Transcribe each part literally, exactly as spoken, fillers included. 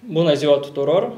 Bună ziua tuturor!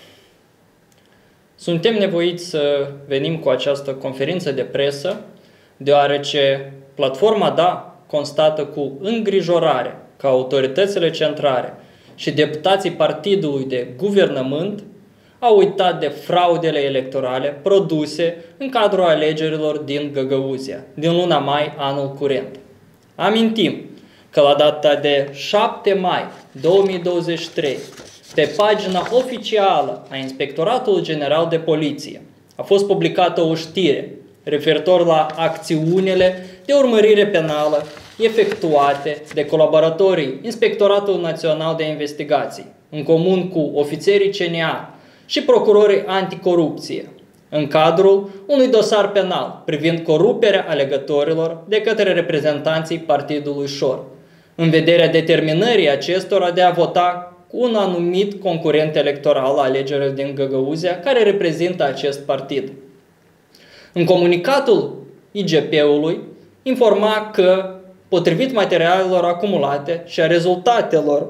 Suntem nevoiți să venim cu această conferință de presă, deoarece platforma DA constată cu îngrijorare că autoritățile centrale și deputații partidului de guvernământ au uitat de fraudele electorale produse în cadrul alegerilor din Găgăuzia, din luna mai anul curent. Amintim că la data de șapte mai două mii douăzeci și trei, pe pagina oficială a Inspectoratului General de Poliție, a fost publicată o știre referitor la acțiunile de urmărire penală efectuate de colaboratorii Inspectoratului Național de Investigații, în comun cu ofițerii C N A și procurorii anticorupție, în cadrul unui dosar penal privind coruperea alegătorilor de către reprezentanții Partidului Șor, în vederea determinării acestora de a vota cu un anumit concurent electoral la alegerile din Găgăuzia, care reprezintă acest partid. În comunicatul I G P-ului informa că, potrivit materialelor acumulate și a rezultatelor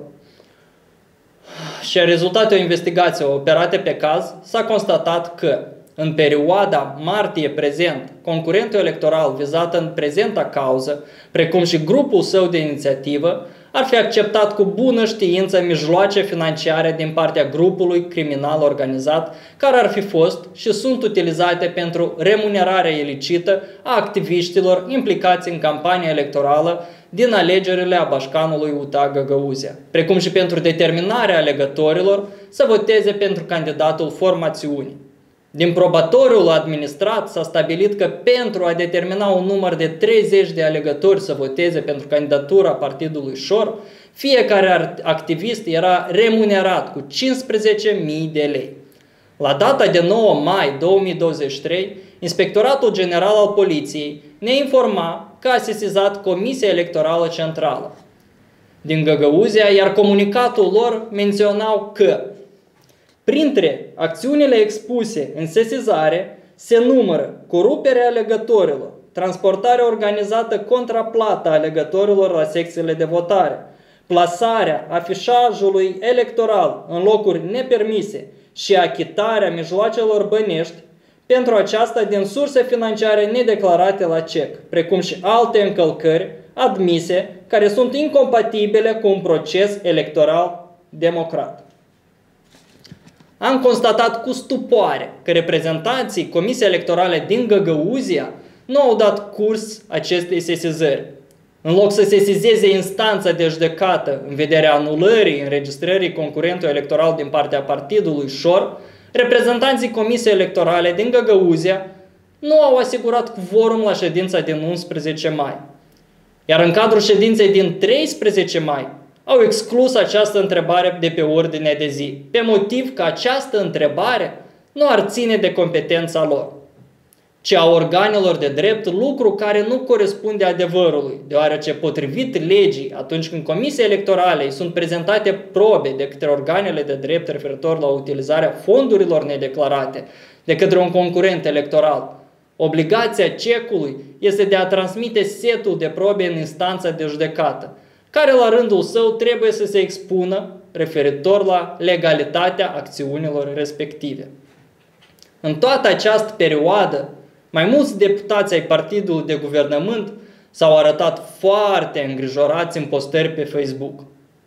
și a rezultatelor investigației operate pe caz, s-a constatat că, în perioada martie-prezent, concurentul electoral vizat în prezenta cauză, precum și grupul său de inițiativă, ar fi acceptat cu bună știință mijloace financiare din partea grupului criminal organizat, care ar fi fost și sunt utilizate pentru remunerarea ilicită a activiștilor implicați în campania electorală din alegerile Abașcanului U T A Găgăuzia, precum și pentru determinarea alegătorilor să voteze pentru candidatul formațiunii. Din probatoriul administrat s-a stabilit că pentru a determina un număr de treizeci de alegători să voteze pentru candidatura Partidului Șor, fiecare activist era remunerat cu cincisprezece mii de lei. La data de nouă mai două mii douăzeci și trei, Inspectoratul General al Poliției ne informa că a sesizat Comisia Electorală Centrală din Găgăuzia, iar comunicatul lor menționau că printre acțiunile expuse în sesizare se numără coruperea alegătorilor, transportarea organizată contra plata alegătorilor la secțiile de votare, plasarea afișajului electoral în locuri nepermise și achitarea mijloacelor bănești pentru aceasta din surse financiare nedeclarate la cec, precum și alte încălcări admise care sunt incompatibile cu un proces electoral democrat. Am constatat cu stupoare că reprezentanții Comisiei Electorale din Găgăuzia nu au dat curs acestei sesizări. În loc să sesizeze instanța de judecată în vederea anulării înregistrării concurentului electoral din partea Partidului Șor, reprezentanții Comisiei Electorale din Găgăuzia nu au asigurat quorum la ședința din unsprezece mai. Iar în cadrul ședinței din treisprezece mai, au exclus această întrebare de pe ordinea de zi, pe motiv că această întrebare nu ar ține de competența lor, ci a organelor de drept, lucru care nu corespunde adevărului, deoarece potrivit legii, atunci când Comisiei Electorale îi sunt prezentate probe de către organele de drept referitor la utilizarea fondurilor nedeclarate de către un concurent electoral, obligația cecului este de a transmite setul de probe în instanța de judecată, care la rândul său trebuie să se expună referitor la legalitatea acțiunilor respective. În toată această perioadă, mai mulți deputați ai Partidului de Guvernământ s-au arătat foarte îngrijorați în postări pe Facebook.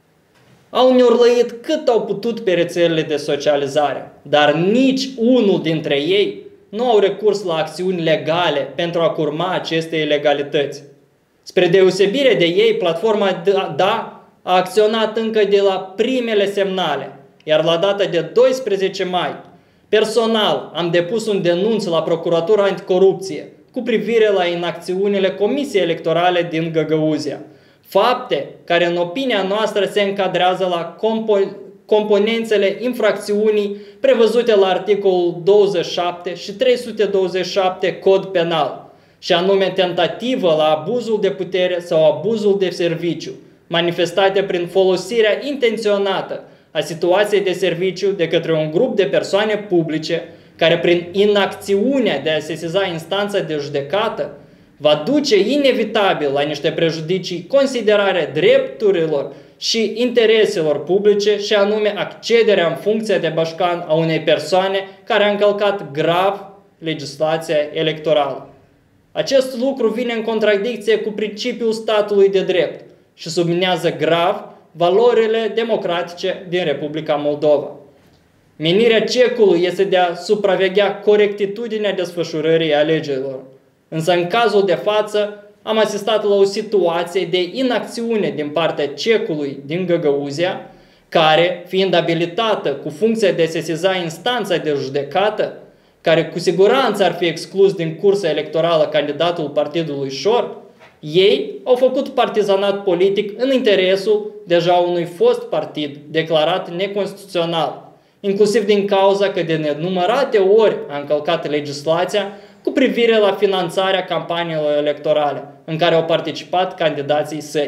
Au neurlăit cât au putut pe rețelele de socializare, dar nici unul dintre ei nu au recurs la acțiuni legale pentru a curma aceste ilegalități. Spre deosebire de ei, platforma DA a acționat încă de la primele semnale, iar la data de doisprezece mai, personal am depus un denunț la Procuratura Anticorupție cu privire la inacțiunile Comisiei Electorale din Găgăuzia, fapte care în opinia noastră se încadrează la compo componențele infracțiunii prevăzute la articolul douăzeci și șapte și trei sute douăzeci și șapte Cod Penal, și anume tentativă la abuzul de putere sau abuzul de serviciu, manifestate prin folosirea intenționată a situației de serviciu de către un grup de persoane publice, care prin inacțiunea de a sesiza instanța de judecată va duce inevitabil la niște prejudicii considerare drepturilor și intereselor publice, și anume accederea în funcția de bașcan a unei persoane care a încălcat grav legislația electorală. Acest lucru vine în contradicție cu principiul statului de drept și subminează grav valorile democratice din Republica Moldova. Menirea cecului este de a supraveghea corectitudinea desfășurării alegerilor. Însă în cazul de față am asistat la o situație de inacțiune din partea cecului din Găgăuzia, care, fiind abilitată cu funcția de a sesiza instanța de judecată, care cu siguranță ar fi exclus din cursa electorală candidatul partidului Șor, ei au făcut partizanat politic în interesul deja unui fost partid declarat neconstituțional, inclusiv din cauza că de nenumărate ori a încălcat legislația cu privire la finanțarea campaniilor electorale în care au participat candidații săi.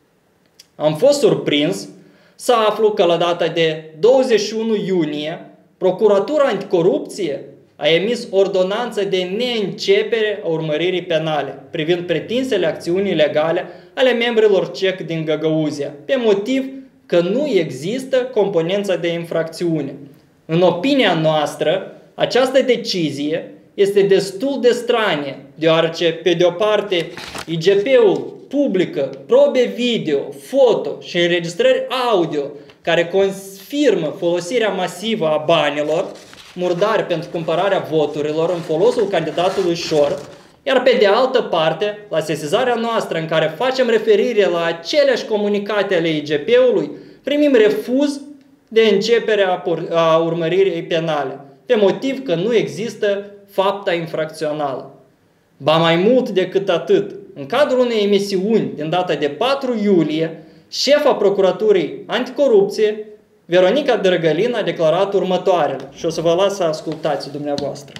Am fost surprins să aflu că la data de douăzeci și unu iunie, Procuratura Anticorupție a emis ordonanță de neîncepere a urmăririi penale privind pretinsele acțiuni ilegale ale membrilor cec din Găgăuzia, pe motiv că nu există componența de infracțiune. În opinia noastră, această decizie este destul de stranie, deoarece, pe de o parte, I G P-ul publică probe video, foto și înregistrări audio care confirmă folosirea masivă a banilor murdari pentru cumpărarea voturilor în folosul candidatului Șor, iar pe de altă parte, la sesizarea noastră în care facem referire la aceleași comunicate ale I G P-ului, primim refuz de începere a urmăririi penale, pe motiv că nu există fapta infracțională. Ba mai mult decât atât, în cadrul unei emisiuni din data de patru iulie, șefa Procuraturii Anticorupție, Veronica Drăgălin, a declarat următoarele și o să vă las să ascultați dumneavoastră.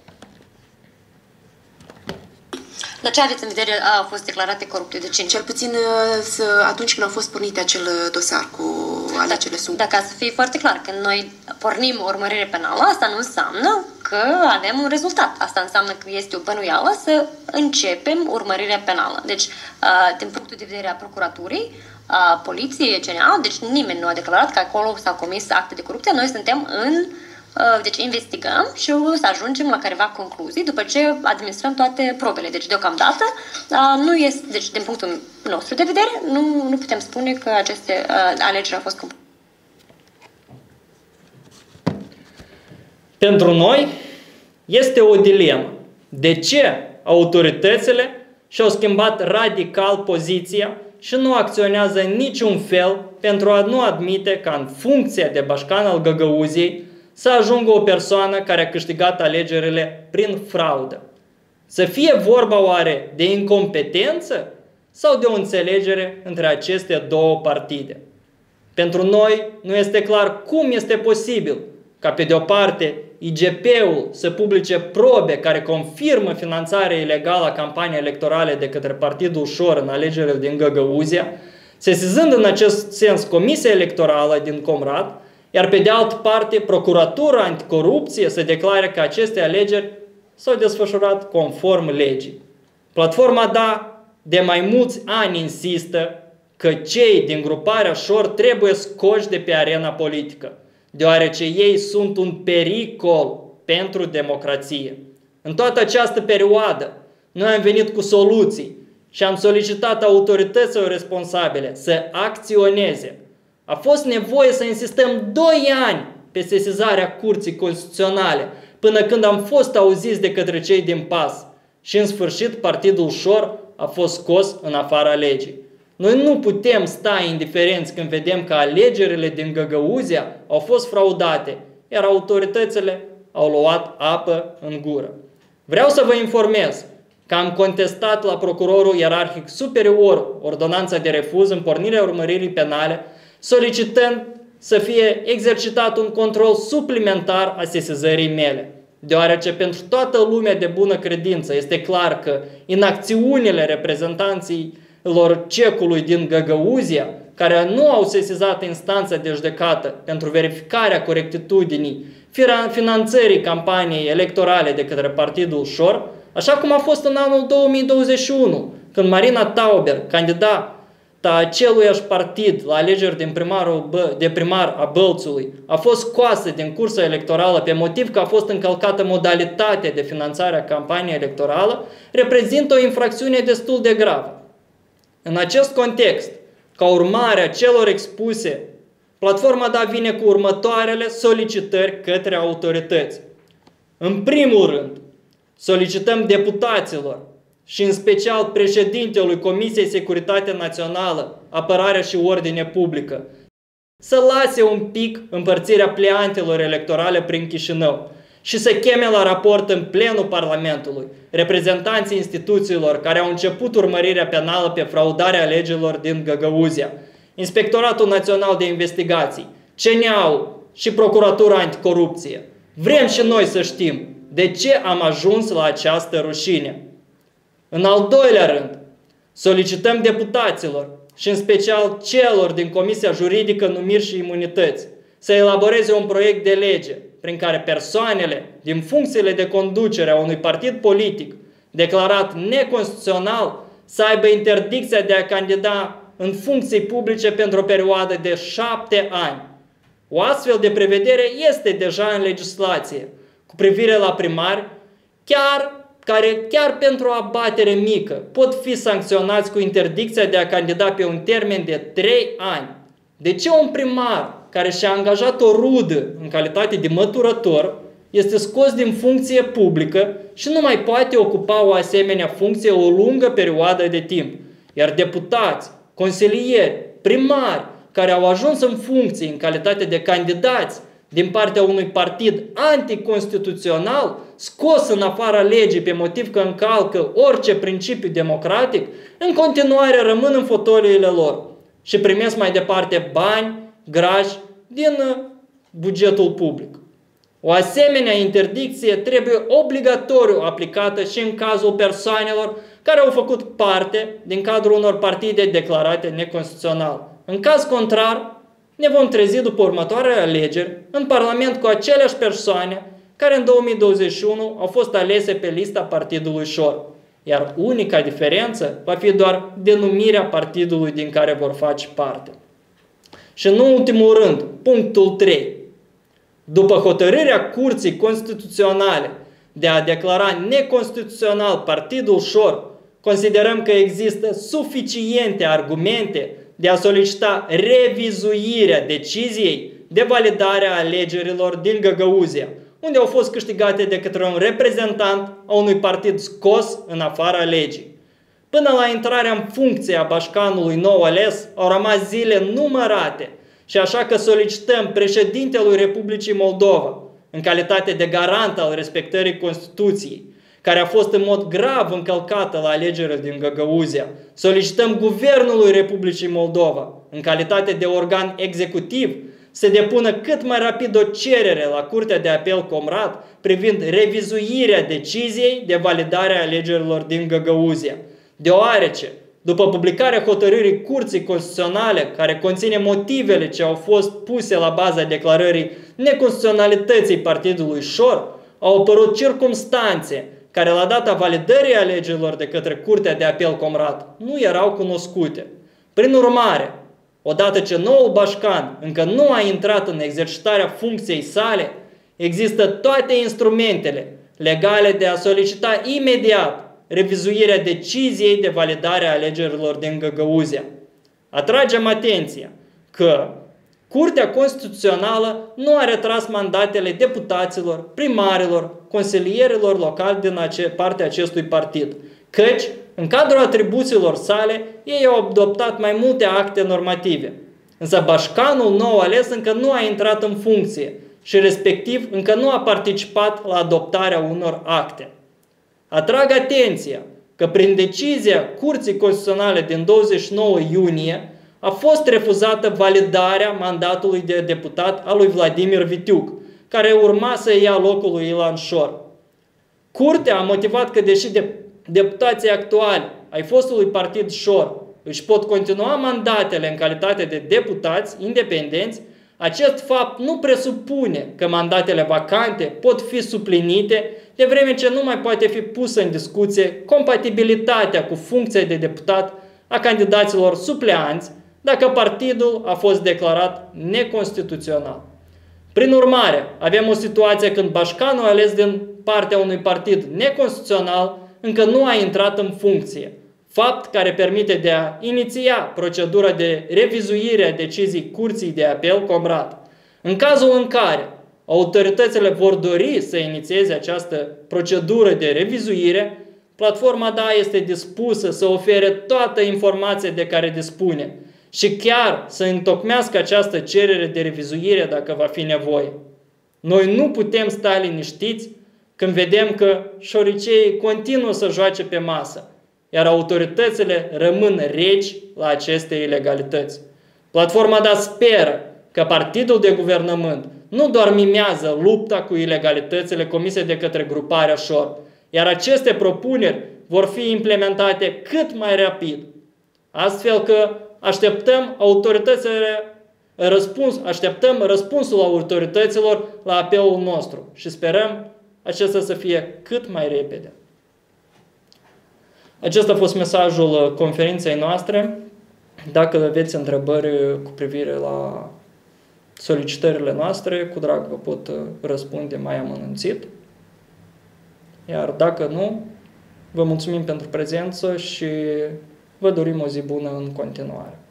La ce aveți în vedere a fost declarate corupte? De ce? Cel puțin atunci când au fost pornite acel dosar cu alegerile sub. Dacă să fie foarte clar, când noi pornim o urmărire penală, asta nu înseamnă că avem un rezultat. Asta înseamnă că este o bănuială să începem urmărirea penală. Deci, din punctul de vedere a procuraturii, a poliției, C N A, deci nimeni nu a declarat că acolo s-au comis acte de corupție. Noi suntem în Deci investigăm și o să ajungem la careva concluzii după ce administrăm toate probele. Deci deocamdată nu este, deci din punctul nostru de vedere, nu, nu putem spune că aceste alegeri au fost compuse. Pentru noi este o dilemă. De ce autoritățile și-au schimbat radical poziția și nu acționează în niciun fel pentru a nu admite ca în funcția de bașcan al Găgăuziei să ajungă o persoană care a câștigat alegerile prin fraudă? Să fie vorba oare de incompetență sau de o înțelegere între aceste două partide? Pentru noi nu este clar cum este posibil ca pe de o parte I G P-ul să publice probe care confirmă finanțarea ilegală a campaniei electorale de către Partidul Șor în alegerile din Găgăuzia, sesizând în acest sens Comisia Electorală din Comrat, iar pe de altă parte Procuratura Anticorupție să declare că aceste alegeri s-au desfășurat conform legii. Platforma DA de mai mulți ani insistă că cei din gruparea Șor trebuie scoși de pe arena politică, deoarece ei sunt un pericol pentru democrație. În toată această perioadă, noi am venit cu soluții și am solicitat autorităților responsabile să acționeze. A fost nevoie să insistăm doi ani pe sesizarea Curții Constituționale, până când am fost auziți de către cei din P A S și în sfârșit Partidul Șor a fost scos în afara legii. Noi nu putem sta indiferenți când vedem că alegerile din Găgăuzia au fost fraudate, iar autoritățile au luat apă în gură. Vreau să vă informez că am contestat la procurorul ierarhic superior ordonanța de refuz în pornirea urmăririi penale, solicitând să fie exercitat un control suplimentar a sesizării mele, deoarece pentru toată lumea de bună credință este clar că inacțiunile reprezentanților cecului din Găgăuzia, care nu au sesizat instanța de judecată pentru verificarea corectitudinii finanțării campaniei electorale de către Partidul Șor, așa cum a fost în anul două mii douăzeci și unu, când Marina Tauber, candidat aceluiași partid la alegeri din primarul, de primar a Bălțului a fost scoasă din cursa electorală pe motiv că a fost încălcată modalitatea de finanțare a campaniei electorală, reprezintă o infracțiune destul de gravă. În acest context, ca urmare a celor expuse, Platforma Da vine cu următoarele solicitări către autorități. În primul rând, solicităm deputaților și în special președintelui Comisiei Securitate Națională, Apărare și Ordine Publică să lase un pic împărțirea pleantelor electorale prin Chișinău și să cheme la raport în plenul Parlamentului reprezentanții instituțiilor care au început urmărirea penală pe fraudarea alegerilor din Găgăuzia, Inspectoratul Național de Investigații, C N A-ul și Procuratura Anticorupție. Vrem și noi să știm de ce am ajuns la această rușine. În al doilea rând, solicităm deputaților și în special celor din Comisia Juridică, Numiri și Imunități să elaboreze un proiect de lege prin care persoanele din funcțiile de conducere a unui partid politic declarat neconstituțional să aibă interdicția de a candida în funcții publice pentru o perioadă de șapte ani. O astfel de prevedere este deja în legislație cu privire la primari, chiar, care chiar pentru o abatere mică pot fi sancționați cu interdicția de a candida pe un termen de trei ani. De ce un primar care și-a angajat o rudă în calitate de măturător este scos din funcție publică și nu mai poate ocupa o asemenea funcție o lungă perioadă de timp? Iar deputați, consilieri, primari care au ajuns în funcție în calitate de candidați din partea unui partid anticonstituțional, scos în afara legii pe motiv că încalcă orice principiu democratic, în continuare rămân în fotoliile lor și primesc mai departe bani, grași din bugetul public. O asemenea interdicție trebuie obligatoriu aplicată și în cazul persoanelor care au făcut parte din cadrul unor partide declarate neconstituțional. În caz contrar, ne vom trezi după următoarele alegeri în Parlament cu aceleași persoane care în două mii douăzeci și unu au fost alese pe lista Partidului Șor. Iar unica diferență va fi doar denumirea partidului din care vor face parte. Și în ultimul rând, punctul trei. După hotărârea Curții Constituționale de a declara neconstituțional Partidul Șor, considerăm că există suficiente argumente de a solicita revizuirea deciziei de validare a alegerilor din Găgăuzia, unde au fost câștigate de către un reprezentant a unui partid scos în afara legii. Până la intrarea în funcție a bașcanului nou ales, au rămas zile numărate și așa că solicităm președintelui Republicii Moldova, în calitate de garant al respectării Constituției, care a fost în mod grav încălcată la alegerile din Găgăuzia, solicităm Guvernului Republicii Moldova, în calitate de organ executiv, să depună cât mai rapid o cerere la Curtea de Apel Comrat privind revizuirea deciziei de validare a alegerilor din Găgăuzia, deoarece, după publicarea hotărârii Curții Constituționale, care conține motivele ce au fost puse la baza declarării neconstituționalității Partidului Șor, au apărut circumstanțe care la data validării alegerilor de către Curtea de Apel Comrat nu erau cunoscute. Prin urmare, odată ce noul bașcan încă nu a intrat în exercitarea funcției sale, există toate instrumentele legale de a solicita imediat revizuirea deciziei de validare a alegerilor din Găgăuzia. Atragem atenția că Curtea Constituțională nu a retras mandatele deputaților, primarilor, consilierilor locali din partea acestui partid, căci, în cadrul atribuțiilor sale, ei au adoptat mai multe acte normative. Însă bașcanul nou ales încă nu a intrat în funcție și respectiv încă nu a participat la adoptarea unor acte. Atrag atenția că prin decizia Curții Constituționale din douăzeci și nouă iunie a fost refuzată validarea mandatului de deputat al lui Vladimir Vitiuc, care urma să ia locul lui Ilan Șor. Curtea a motivat că deși de deputații actuali ai fostului partid Șor își pot continua mandatele în calitate de deputați independenți, acest fapt nu presupune că mandatele vacante pot fi suplinite, de vreme ce nu mai poate fi pusă în discuție compatibilitatea cu funcția de deputat a candidaților supleanți dacă partidul a fost declarat neconstituțional. Prin urmare, avem o situație când bașcanul ales din partea unui partid neconstituțional încă nu a intrat în funcție, fapt care permite de a iniția procedura de revizuire a deciziei Curții de Apel Comrat. În cazul în care autoritățile vor dori să inițieze această procedură de revizuire, Platforma D A este dispusă să ofere toată informația de care dispune și chiar să întocmească această cerere de revizuire dacă va fi nevoie. Noi nu putem sta liniștiți când vedem că șoriceii continuă să joace pe masă, iar autoritățile rămân reci la aceste ilegalități. Platforma D A speră că partidul de guvernământ nu doar mimează lupta cu ilegalitățile comise de către gruparea Șor, iar aceste propuneri vor fi implementate cât mai rapid. Astfel că așteptăm autoritățile răspuns, așteptăm răspunsul autorităților la apelul nostru și sperăm acesta să fie cât mai repede. Acesta a fost mesajul conferinței noastre. Dacă aveți întrebări cu privire la solicitările noastre, cu drag vă pot răspunde mai amănunțit. Iar dacă nu, vă mulțumim pentru prezență și vă dorim o zi bună în continuare.